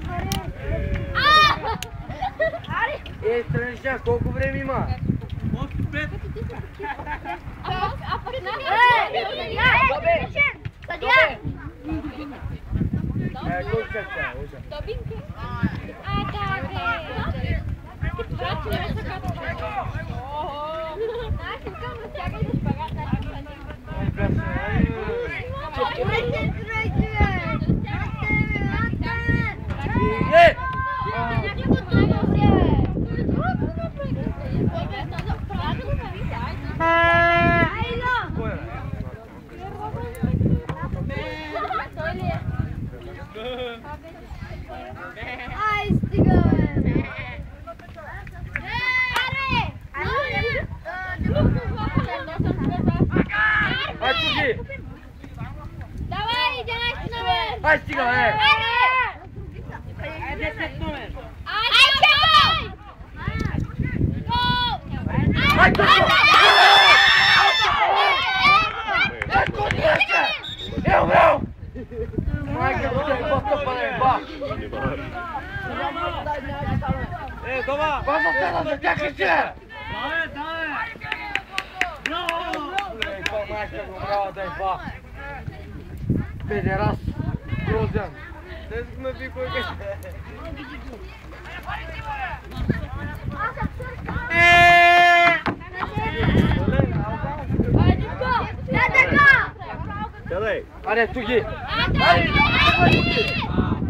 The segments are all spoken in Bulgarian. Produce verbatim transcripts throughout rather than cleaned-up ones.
Е, Странича, колко време има? осем пет. Съдия! Е, колко чакта? Добинки? А, да, бе. Това че не са като това. Знаеш, им към разтягай за шпагата. Е! Ай, стига, бе! Ай, туки! Давай, единайсети номер! Ай, стига, е! Е, десет номер. Ай, чакай! Гол! Ай, туки! Ай, туки, рече! Еу, еу! Майка, туки, бата, пане, ба! Е, дома! Ба, за тена, за тях рече! Давай, давай! Браво! Ей, ба, майка, го мрава, дай, ба! Педерас, грозен! Не сме ви кой геш! Аре, туки! Аре, туки!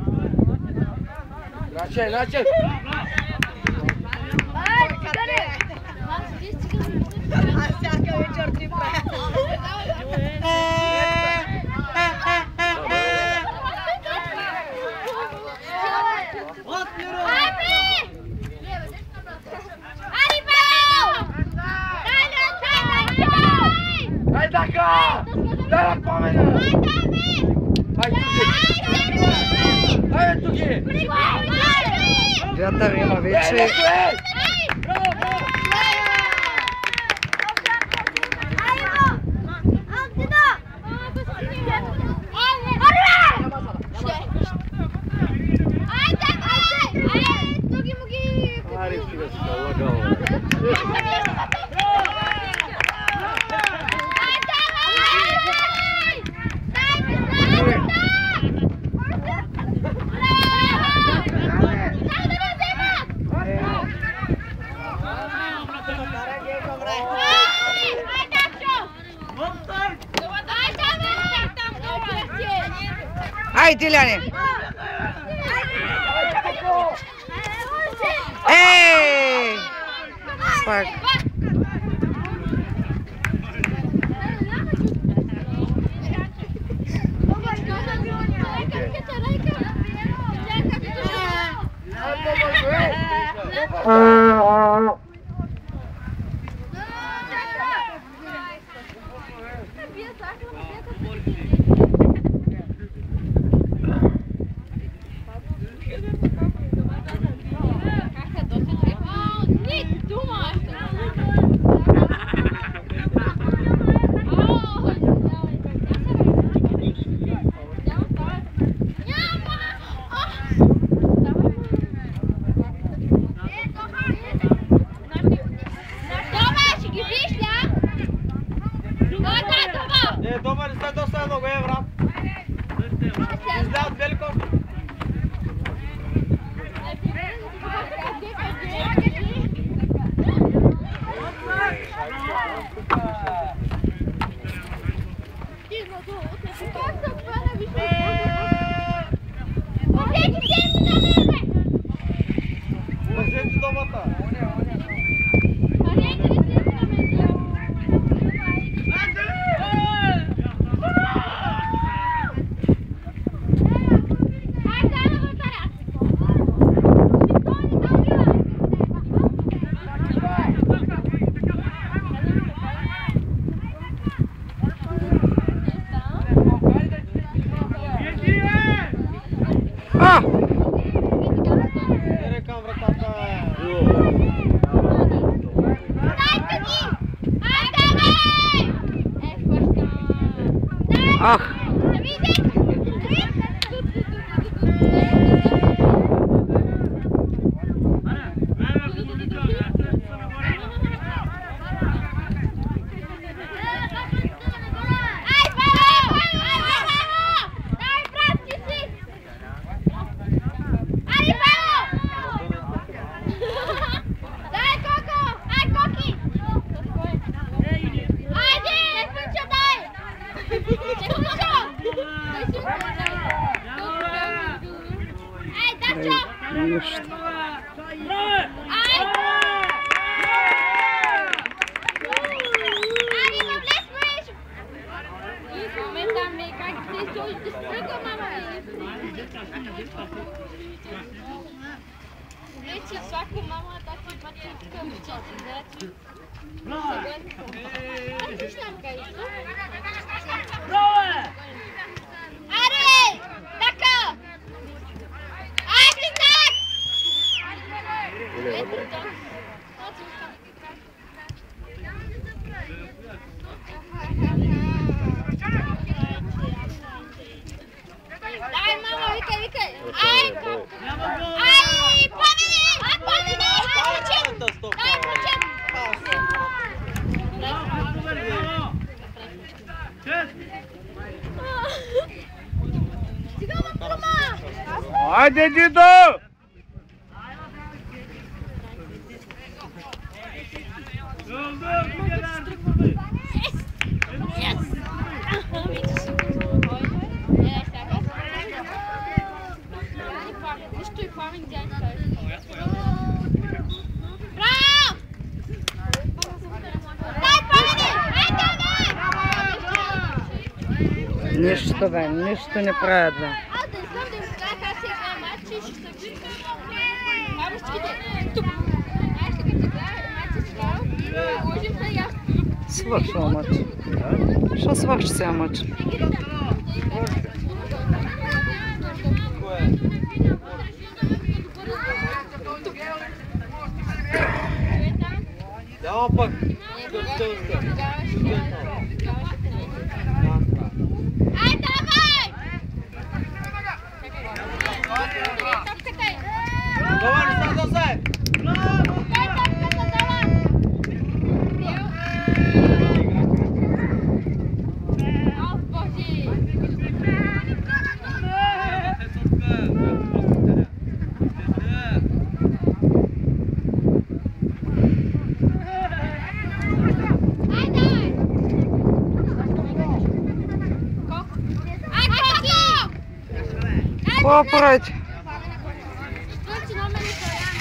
Начай, начай! Всяка вечер ти правя. Ай, така! Дай да помена! Ай, туки! Ай, туки! Вятър има вече. Аре, стига си се лъгал. Ай, Диляне! Ей! Пак. Е, дома не сте доста много, е, брат. Излязат Великов. Пазете домата. А! Ере към вратата. Ах! Нищо. Влечи всяко мама да ти мъчи към чети, значи. Аре! Така! Айде так! Дай, мама, викай, викай! Ай! Ай! Падини! Ай, падини! Ай, мъчем! Ай, мъчем! Айде, Дидо! Нищо бе, нищо не правят бе. Аз да знам да им кажа как се играе матчи и ще се вижда. Бабичките, тук. Аз ще като играе матчи става и можем да я. Свършва мач. Що свърши сега мач? Няма пък. Ай, давай! Топката е! Давай, не са да се! Дай топката, давай! О, Боже! Ай, дай! Ай, Коко! Какво правите? Значи номер е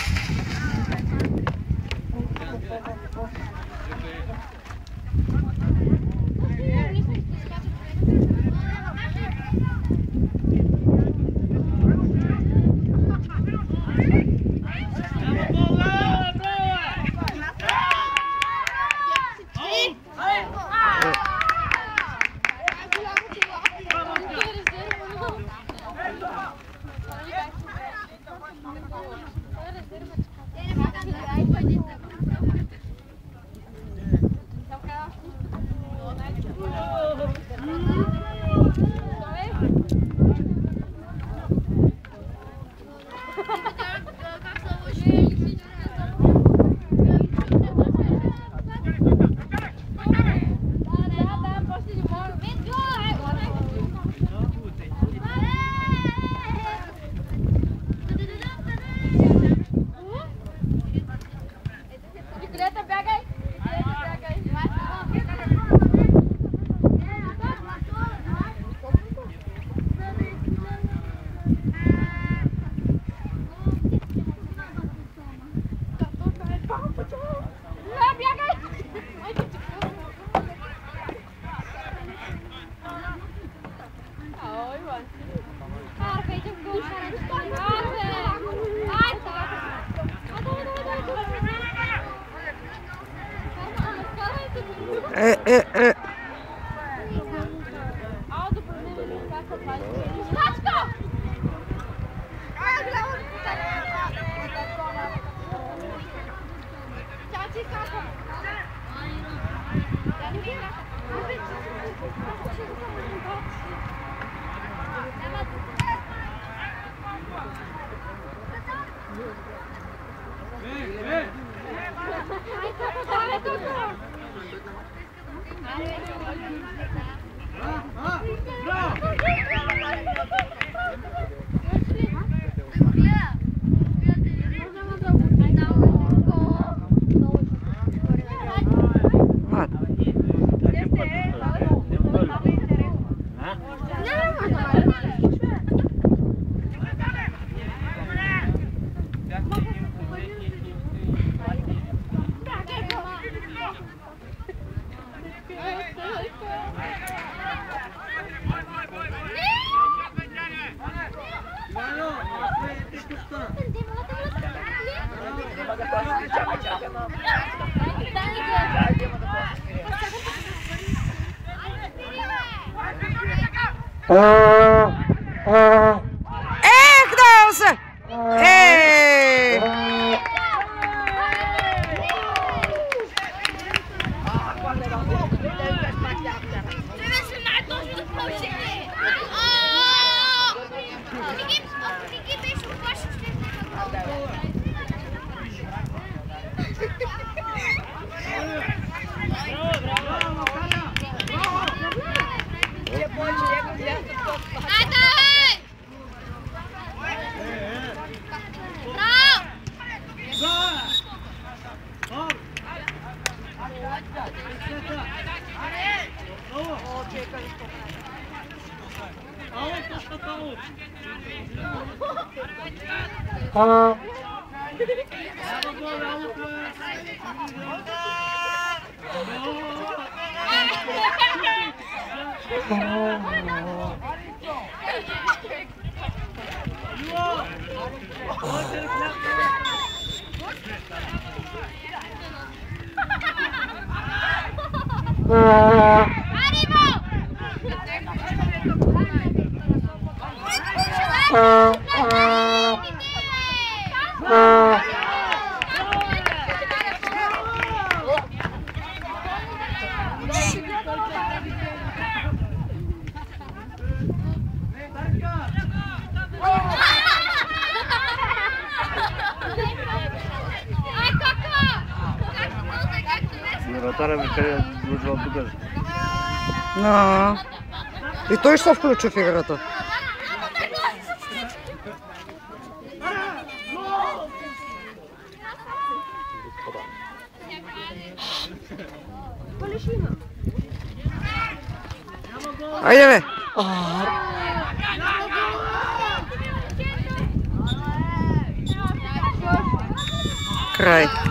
Е, е, е. Ех, дал се! Ей! Вратаря ми къде включва тук. No. И той ще се включи в играта. Айде бе! Край.